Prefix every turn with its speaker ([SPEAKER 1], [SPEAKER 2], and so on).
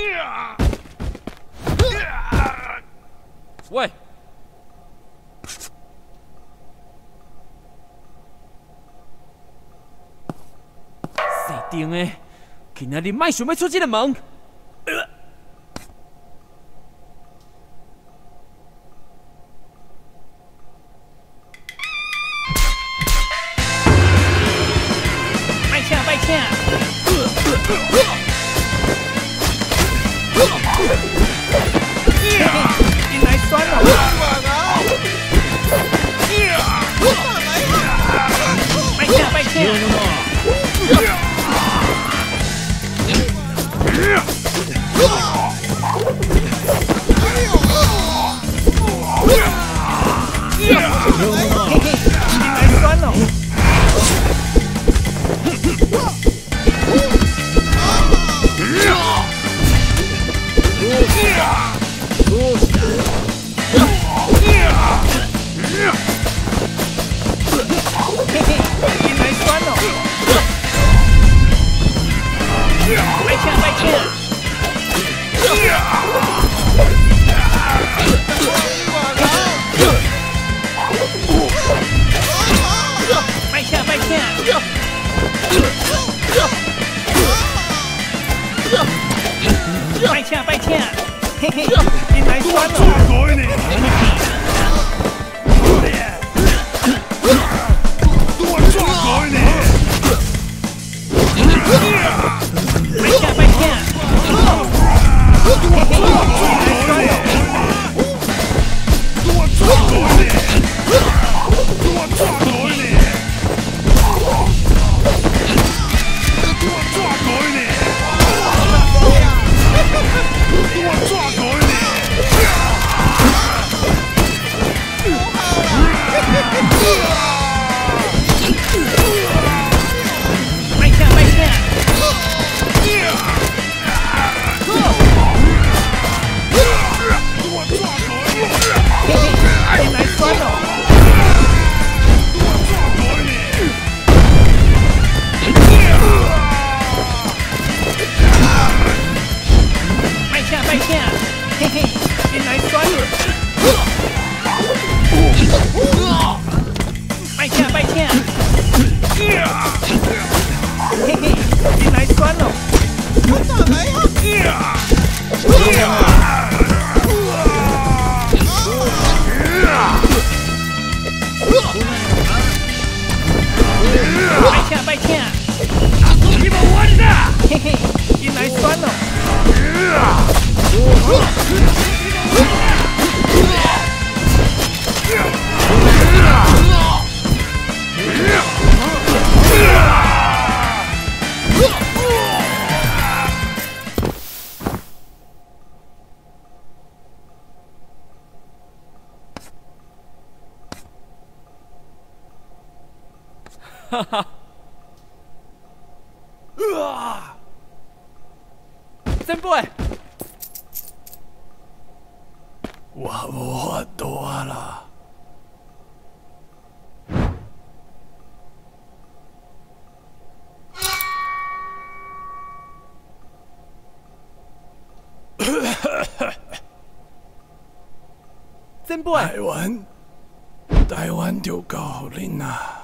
[SPEAKER 1] 喂，谁定的？今仔日莫想要出这个门。
[SPEAKER 2] 别请，别请。进来酸了。别请，别请。 别请，嘿嘿，进来酸了。多抓改你。别请，别请。多抓改你。多抓改你。多抓改你。多抓改你。 我抓改你！别请，别请！我抓改你！嘿嘿，你来酸了！我抓改你！别请，别请！嘿嘿，进来酸了！别请，别请！嘿嘿，进来酸了！我打来呀！别请，别请！你们玩的！嘿嘿，进来酸了！ 哈哈！前辈，我无法度啊啦！前辈，台湾就交予恁啊！